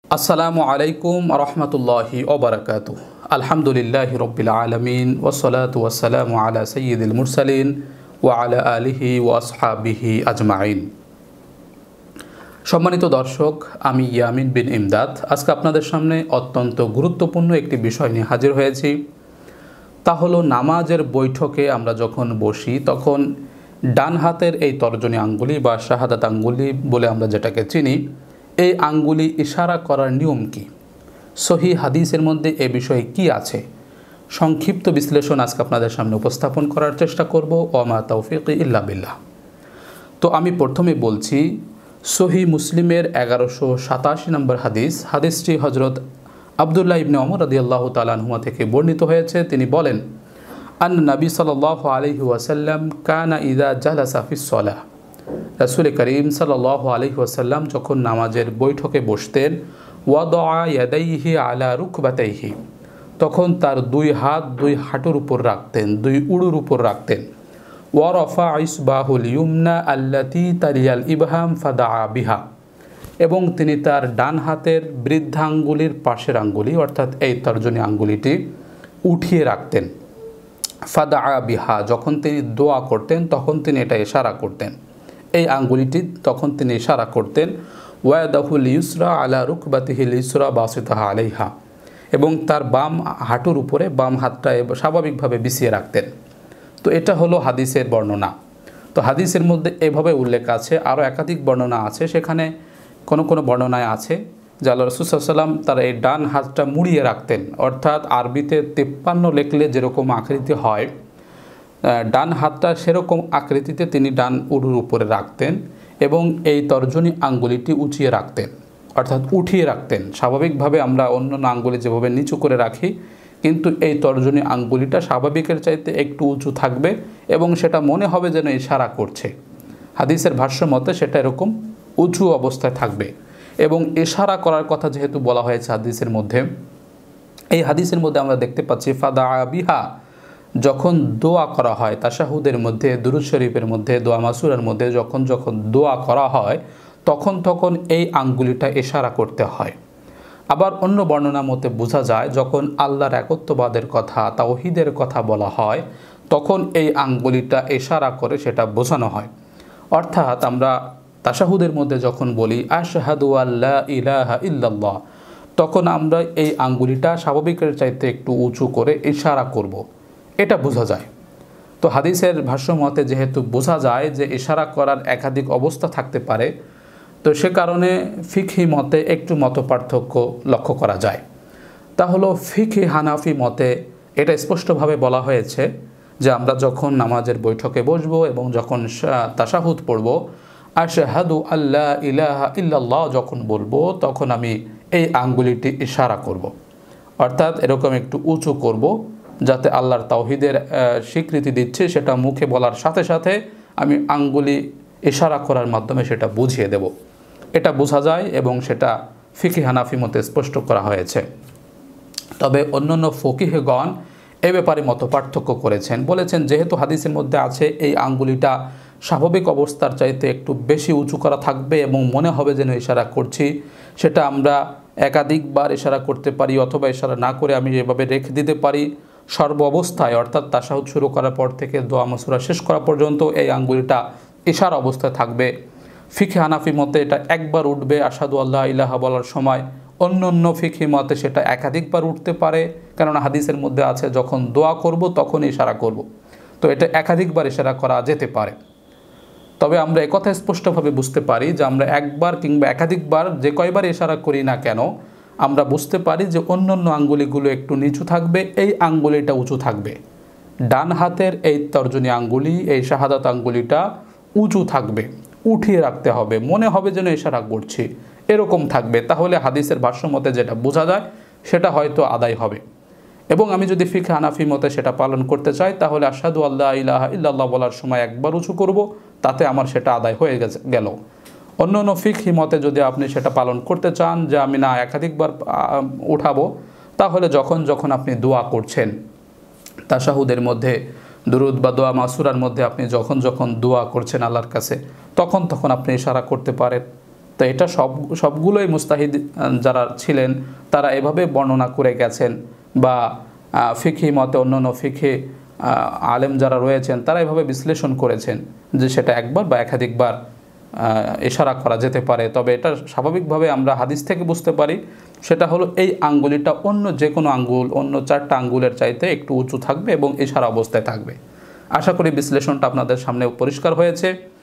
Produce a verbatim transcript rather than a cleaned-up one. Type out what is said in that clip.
আসসালামু আলাইকুম রহমতুল্লাহি ওবারাকাতু। আলহামদুলিল্লাহি রব্বিল আলামিন ওয়াসসালাতু ওয়াসসালামু আলা সাইয়্যিদিল মুরসালিন ওয়া আলা আলিহি ওয়া আসহাবিহি আজমাইন। সম্মানিত দর্শক, আমি ইয়ামিন বিন ইমদাদ আজকে আপনাদের সামনে অত্যন্ত গুরুত্বপূর্ণ একটি বিষয় নিয়ে হাজির হয়েছি। তা হলো নামাজের বৈঠকে আমরা যখন বসি তখন ডান হাতের এই তর্জনী আঙ্গুলি বা শাহাদাত আঙ্গুলি বলে আমরা যেটাকে চিনি, এই আঙ্গুলি ইশারা করার নিয়ম কি, সহি হাদিসের মধ্যে এ বিষয়ে কি আছে, সংক্ষিপ্ত বিশ্লেষণ আজকে আপনাদের সামনে উপস্থাপন করার চেষ্টা করব। ওমা তৌফিক ইল্লা বিল্লাহ। তো আমি প্রথমে বলছি, সহি মুসলিমের এগারোশো সাতাশি নম্বর হাদিস হাদিসটি হজরত আবদুল্লাহ ইবনে ওমর রাদিয়াল্লাহু তাআলা আনহুমা থেকে বর্ণিত হয়েছে। তিনি বলেন, আন নবী সাল্লাল্লাহু আলাইহি ওয়াসাল্লাম কানা ইযা জালাসা ফিস সালাহ, রাসূল করিম সাল্লাল্লাহু আলাইহি ওয়াসাল্লাম যখন নামাজের বৈঠকে বসতেন, ওয়াদা ইয়াদাইহি আলা রুকবাতাইহি, তখন তার দুই হাত দুই হাঁটুর উপর রাখতেন, দুই উড়ুর উপর রাখতেন। ওয়া রাফা ইসবাহুল ইউমনা আল্লাতি তালিয়াল ইবহাম ফাদা বিহা, এবং তিনি তার ডান হাতের বৃদ্ধাঙ্গুলির পাশের আঙ্গুলি অর্থাৎ এই তর্জনী আঙ্গুলিটি উঠিয়ে রাখতেন। ফাদা বিহা, যখন তিনি দোয়া করতেন তখন তিনি এটা ইশারা করতেন, এই আঙ্গুলিটি তখন তিনি ইশারা করতেন। ওয়াদাহুল ইউসরা আলা রুকবাতিহিল ইসরা বাসিতাহা আলাইহা, এবং তার বাম হাঁটুর উপরে বাম হাতটা স্বাভাবিকভাবে বিছিয়ে রাখতেন। তো এটা হলো হাদিসের বর্ণনা। তো হাদিসের মধ্যে এভাবে উল্লেখ আছে, আরও একাধিক বর্ণনা আছে। সেখানে কোনো কোনো বর্ণনায় আছে যে আল্লাহ রাসূল সাল্লাল্লাহু আলাইহি ওয়াসাল্লাম তার এই ডান হাতটা মুড়িয়ে রাখতেন, অর্থাৎ আরবিতে তেপ্পান্ন লেখলে যেরকম আকৃতি হয়, ডান হাতটা সেরকম আকৃতিতে তিনি ডান উড়ুর উপরে রাখতেন এবং এই তর্জনী আঙ্গুলিটি উঁচিয়ে রাখতেন, অর্থাৎ উঠিয়ে রাখতেন। স্বাভাবিকভাবে আমরা অন্য আঙ্গুলি যেভাবে নিচু করে রাখি, কিন্তু এই তর্জনী আঙ্গুলিটা স্বাভাবিকের চাইতে একটু উঁচু থাকবে এবং সেটা মনে হবে যেন ইশারা করছে। হাদিসের ভাষ্য মতে সেটা এরকম উঁচু অবস্থায় থাকবে। এবং ইশারা করার কথা যেহেতু বলা হয়েছে হাদিসের মধ্যে, এই হাদিসের মধ্যে আমরা দেখতে পাচ্ছি ফাদা বিহা, যখন দোয়া করা হয় তাশাহুদের মধ্যে, দুরূদ শরীফের মধ্যে, দোয়া মাসুরার মধ্যে যখন যখন দোয়া করা হয় তখন তখন এই আঙ্গুলিটা ইশারা করতে হয়। আবার অন্য বর্ণনা মতে বোঝা যায় যখন আল্লাহর একত্ববাদের কথা, তাওহীদের কথা বলা হয় তখন এই আঙ্গুলিটা ইশারা করে সেটা বোঝানো হয়। অর্থাৎ আমরা তাশাহুদের মধ্যে যখন বলি আশহাদু আল্লা ইলাহা ইল্লাল্লাহ, তখন আমরা এই আঙ্গুলিটা স্বাভাবিকের চাইতে একটু উঁচু করে ইশারা করব, এটা বোঝা যায়। তো হাদিসের ভাষ্য মতে যেহেতু বোঝা যায় যে ইশারা করার একাধিক অবস্থা থাকতে পারে, তো সে কারণে ফিকহি মতে একটু মত পার্থক্য লক্ষ্য করা যায়। তা হলো ফিকহি হানাফি মতে এটা স্পষ্টভাবে বলা হয়েছে যে আমরা যখন নামাজের বৈঠকে বসবো এবং যখন তাশাহুদ পড়ব, আশহাদু আল্লা ইলাহা ইল্লাল্লাহ যখন বলবো তখন আমি এই আঙ্গুলিটি ইশারা করব, অর্থাৎ এরকম একটু উঁচু করব, যাতে আল্লাহর তাওহীদের স্বীকৃতি দিচ্ছে সেটা মুখে বলার সাথে সাথে আমি আঙ্গুলি ইশারা করার মাধ্যমে সেটা বুঝিয়ে দেব। এটা বোঝা যায় এবং সেটা ফিকহি হানাফি মতে স্পষ্ট করা হয়েছে। তবে অন্যান্য ফকিহগণ এ ব্যাপারে মত পার্থক্য করেছেন, বলেছেন যেহেতু হাদিসের মধ্যে আছে এই আঙ্গুলিটা স্বাভাবিক অবস্থার চাইতে একটু বেশি উঁচু করা থাকবে এবং মনে হবে যেন ইশারা করছি, সেটা আমরা একাধিকবার ইশারা করতে পারি অথবা ইশারা না করে আমি এভাবে রেখে দিতে পারি। সর্ব অবস্থায় অর্থাৎ তাশাহুদ শুরু করার পর থেকে দোয়া মাসুরা শেষ করা পর্যন্ত এই আঙ্গুলিটা ইশারা অবস্থায় থাকবে। ফিকহি হানাফি মতে এটা একবার উঠবে আশহাদু আল্লা ইলাহা বলার সময়, অন্য অন্য ফিকহি মতে সেটা একাধিকবার উঠতে পারে, কেননা হাদিসের মধ্যে আছে যখন দোয়া করব তখন ইশারা করব। তো এটা একাধিকবার ইশারা করা যেতে পারে। তবে আমরা একথা স্পষ্টভাবে বুঝতে পারি যে আমরা একবার কিংবা একাধিকবার যে কয়বার ইশারা করি না কেন, আমরা বুঝতে পারি যে অন্য অন্য আঙ্গুলিগুলো একটু নিচু থাকবে, এই আঙ্গুলিটা উঁচু থাকবে। ডান হাতের এই তর্জনী আঙ্গুলি, এই শাহাদাত আঙ্গুলিটা উঁচু থাকবে, উঠিয়ে রাখতে হবে, মনে হবে যেন ইশারা করছি, এরকম থাকবে। তাহলে হাদিসের ভাষ্য মতে যেটা বোঝা যায় সেটা হয়তো আদায় হবে। এবং আমি যদি ফিকহ হানাফি মতে সেটা পালন করতে চাই তাহলে আশহাদু আল্লা ইলাহা ইল্লাল্লাহ বলার সময় একবার উঁচু করব, তাতে আমার সেটা আদায় হয়ে গেছে গেল। অন্য অন্য ফিকহি মতে যদি আপনি সেটা পালন করতে চান যে আমি না একাধিকবার উঠাবো, তাহলে যখন যখন আপনি দোয়া করছেন তাশাহুদের মধ্যে, দুরুদ বা দোয়া মাসুরার মধ্যে আপনি যখন যখন দোয়া করছেন আল্লাহর কাছে, তখন তখন আপনি ইশারা করতে পারেন। তো এটা সব সবগুলোই মুস্তাহিদ যারা ছিলেন তারা এভাবে বর্ণনা করে গেছেন, বা ফিকহি মতে অন্যান্য ফিকহি আলেম যারা রয়েছেন তারা এভাবে বিশ্লেষণ করেছেন যে সেটা একবার বা একাধিকবার ইশারা করা যেতে পারে। তবে এটা স্বাভাবিকভাবে আমরা হাদিস থেকে বুঝতে পারি, সেটা হলো এই আঙ্গুলিটা অন্য যে কোনো আঙ্গুল, অন্য চারটা আঙ্গুলের চাইতে একটু উঁচু থাকবে এবং ইশারা অবস্থায় থাকবে। আশা করি বিশ্লেষণটা আপনাদের সামনে পরিষ্কার হয়েছে।